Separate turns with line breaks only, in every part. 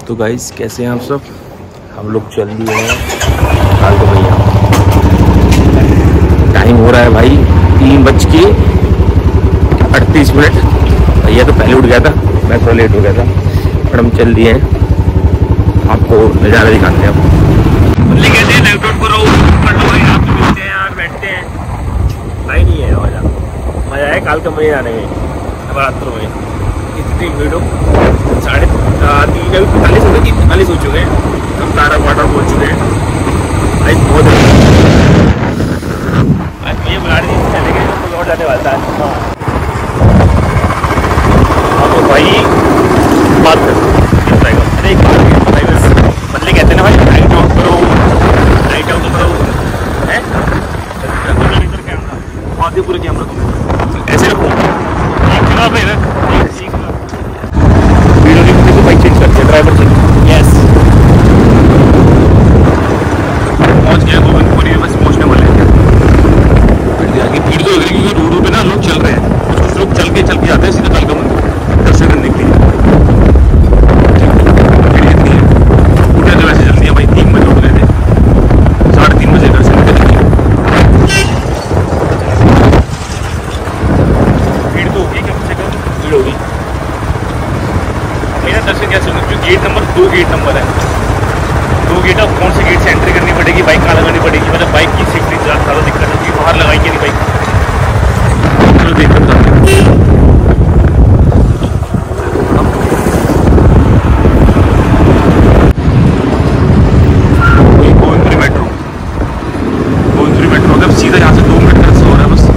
तो गाइस कैसे हैं आप सब। हम लोग चल दिए हैं काल को भैया। टाइम हो रहा है भाई 3:38। भैया तो पहले उठ गया था, मैं थोड़ा लेट हो गया था, पर हम चल दिए हैं। आपको नज़ारा दिखाते हैं।
कहते हैं लैपटॉप करो भाई, आप तो मिलते हैं यार, बैठते हैं, भाई नहीं है मजा है काल का मजे आने में। नवरात्रों में इतनी भीड़ हो, 3:45 हो चुके हैं, हम तारा वाटर पहुँच चुके हैं भाई। बहुत ये बुला रही थी, चले गए लौट जाने वाला था तो भाई बात कर बदले कहते हैं ना भाई, नाइट आउट करो, नाइट आउट करो है आधे पूरे कैमरा तुम ऐसे रखो एक जगह पे रख। वीडियो की तो बाइक चेंज करते हैं, ड्राइवर चेंज। यस पहुंच गया गोविंदपुरी में, बस पहुंचने वाले हैं। भीड़ तो लग रही है क्योंकि रोडों पे ना लोग चल रहे हैं, कुछ लोग चल के जाते हैं सीधा कालका मंदिर दर्शन करने के लिए। वैसे जल्दी है भाई, 3 बजे उठ गए थे, 3:30 बजे दर्शन करने। भीड़ तो होगी, कम से कम भीड़ होगी। मेरा दर्शन कैसे होगा, जो गेट नंबर 2 गेट नंबर है, 2 गेट, अब कौन से गेट से एंट्री करनी पड़ेगी, बाइक कहाँ लगानी पड़ेगी, मतलब बाइक की सेफ्टी ज़्यादा दिक्कत है कि बाहर लगाएंगे नहीं बाइक। चलो देखते हैं। सीधा यहाँ से 2 मिनट का रास्ता हो रहा है बस।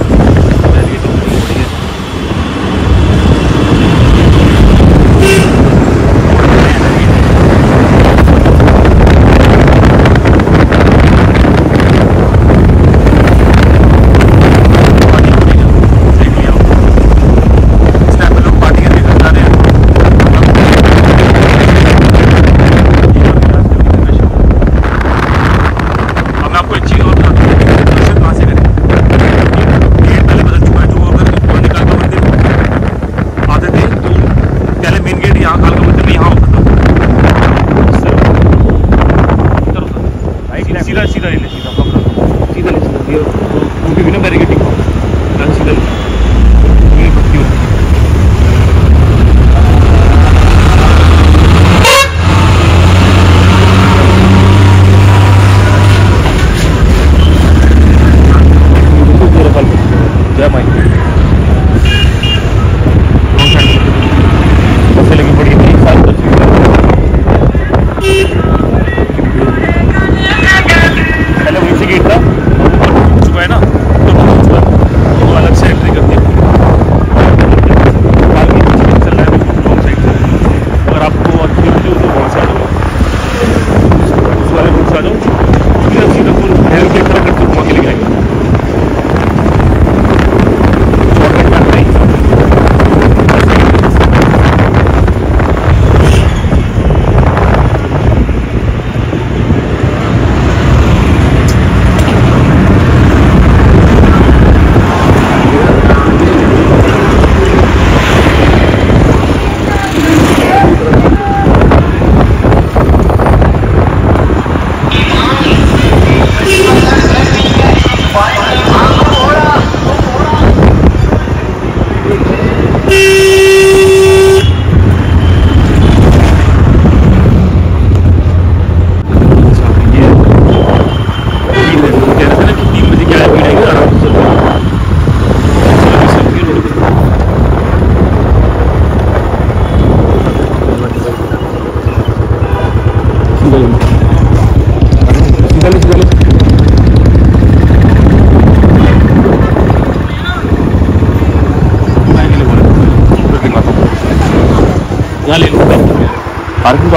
पार्किंग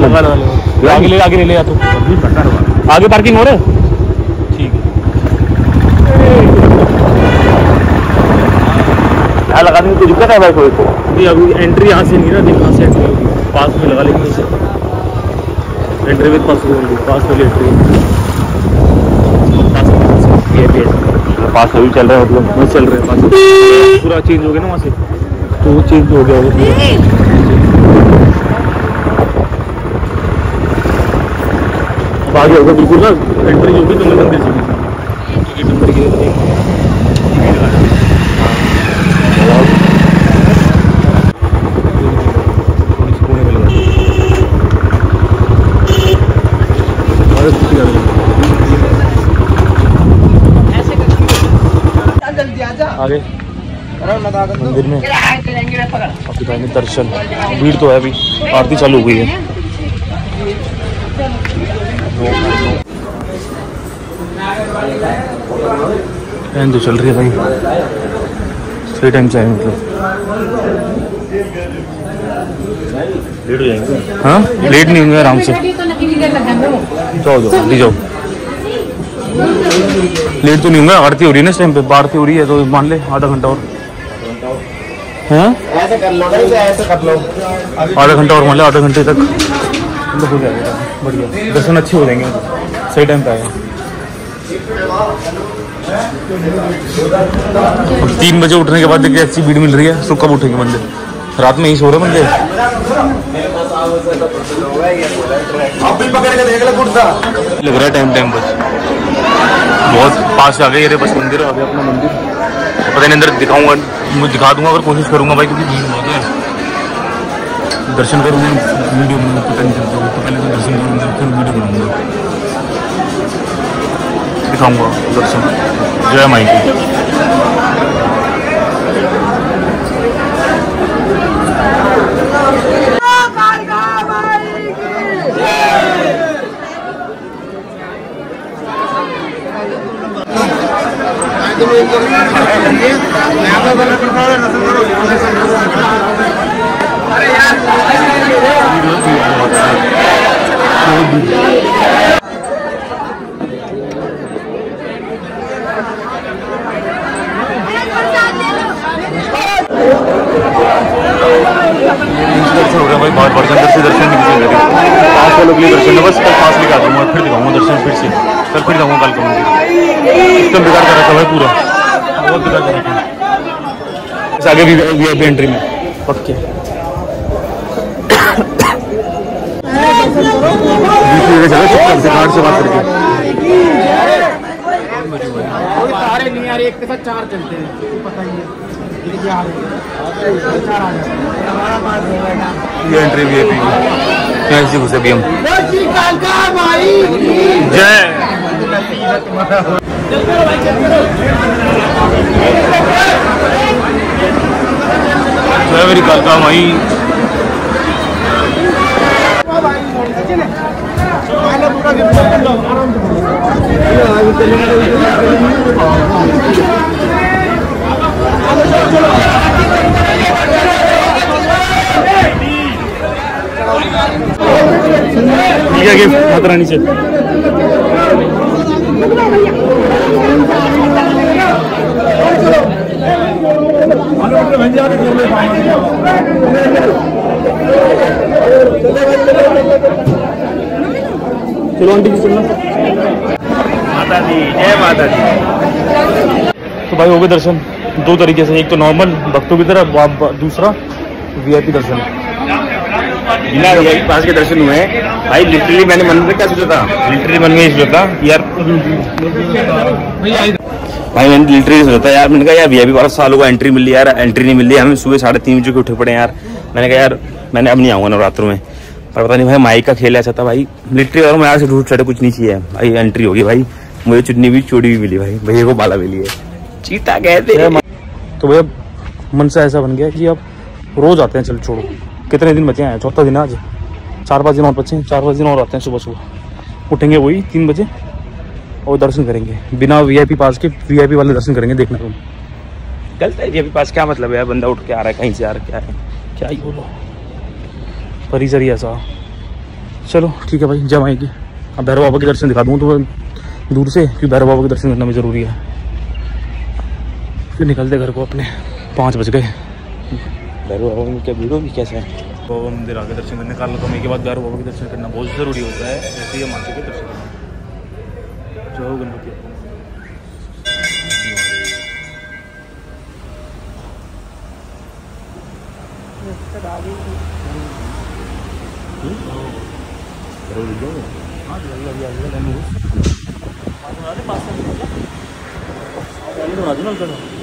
आगे ले तो आगे पार्किंग हो रहा है। ठीक है, लगा देंगे, कोई दिक्कत है भाई कोई को? अभी एंट्री यहाँ से नहीं ना, यहाँ से एंट्री होगी, पास में लगा लेंगे इसे, एंट्री विद पास होगी, पास वाली एंट्री पास अभी चल रहा है, मतलब बस चल रहा है, पास पूरा चेंज हो गया ना वहाँ से, तो वो चेंज हो गया वो आगे होगा बिल्कुल ना, एंट्री होगी तो मंदिर से गेट नंबर के आगे मंदिर में अभी भाई दर्शन, भीड़ तो है अभी, आरती चालू हो गई है। फैन तो चल रही है भाई, सही टाइम से आए मतलब। लेट हो जाएंगे? हाँ लेट नहीं होंगे, आराम से जाओ जाओ जल्दी जाओ। लेट तो नहीं होंगे, आरती हो रही है ना इस टाइम पे, आरती हो रही है तो मान ले आधा घंटा और। हाँ ऐसे कर लो, ऐसे कर लो, आधा घंटा और मान ले, आधा घंटे तक हो जाएगा। बढ़िया दर्शन अच्छे हो जाएंगे, सही टाइम पे आएगा। 3 बजे उठने के बाद देखिए अच्छी भीड़ मिल रही है, तो कब उठेंगे बंदे? रात में ही सो रहे बंदे। लग रहा है टाइम बस बहुत पास आ गए, बस मंदिर आ गया अपना मंदिर। पता नहीं अंदर दिखाऊंगा, मुझे दिखा दूंगा अगर कोशिश करूंगा भाई, क्योंकि भीड़ बहुत है। दर्शन करूंगा वीडियो में पता नहीं चलता, तो पहले तो दर्शन करूंगा फिर वीडियो बनाऊंगा, दिखाऊंगा दर्शन। जय माई की। दर्शन हो गया भाई, बहुत बढ़िया दर्शन नहीं किसी पास वालों के लिए दर्शन है बस। कल पास लेकर आ दूँगा, फिर दिखाऊंगा दर्शन फिर से, कल फिर जाऊँगा कल का मंदिर। एकदम बेकार कर रखा है पूरा, बहुत बेकार कर रखा है। आगे भी VIP एंट्री में पक्के कार्ड से बात करके नहीं यार, एक के साथ 4 चलते हैं, पता ही है। ये एंट्री VIP ऐसी घुसे भी हम। जय मेरी कालका माई। क्या गिफ्ट माता रानी से? चलो आंटी चलना। माता दी जय माता दी। तो भाई हो गए दर्शन 2 तरीके से, एक तो नॉर्मल भक्तों की तरह, दूसरा VIP दर्शन। बिना VIP पास के दर्शन हुए भाई। लिटरली मैंने मन में क्या सोचा था, लिटरली मन में ये सोचा था यार भाई, मैंने लिटरली सोचा था यार, मैंने कहा यार VIP वाला सालों को एंट्री मिली यार, एंट्री नहीं मिली। हमें सुबह 3:30 बजे के उठे पड़े यार। मैंने कहा यार मैंने अब नहीं आऊँगा नवरात्रों में, पर पता नहीं भाई माई का खेल ऐसा था भाई। लिटरली और मैं यहाँ से रूट साइड कुछ नहीं चाहिए भाई, एंट्री होगी भाई। मुझे चुन्नी भी चूड़ी भी मिली भाई, भैया को बाला मिली है, चीता कहते हैं। तो भैया मन से ऐसा बन गया कि अब रोज आते हैं। चल छोड़ो, कितने दिन बचे हैं, 4था दिन आज, 4-5 दिन और बचे हैं, 4-5 दिन और आते हैं। सुबह उठेंगे वही 3 बजे और दर्शन करेंगे बिना VIP पास के। VIP वाले दर्शन करेंगे, देखना तुम। गलत है VIP पास, क्या मतलब है, बंदा उठ के आ रहा है कहीं से, आ रहा है क्या है, क्या ही बोलो, परिसर ही ऐसा। चलो ठीक है भाई, जब आएगी अब भैरव बाबा के दर्शन दिखा दूँ तो दूर से, क्योंकि भैरव बाबा के दर्शन करना भी ज़रूरी है। फिर निकलते घर को अपने, 5 बज गए। भैरव बाबा में क्या भीड़ होगी, कैसे है बाबा मंदिर आके दर्शन करने का तो के बाद भैरव बाबा के दर्शन करना बहुत ज़रूरी होता है। ऐसे ही माता के दर्शन करना। जय हो गणपति।
हाँ अभी लेने पास से बना दो ना।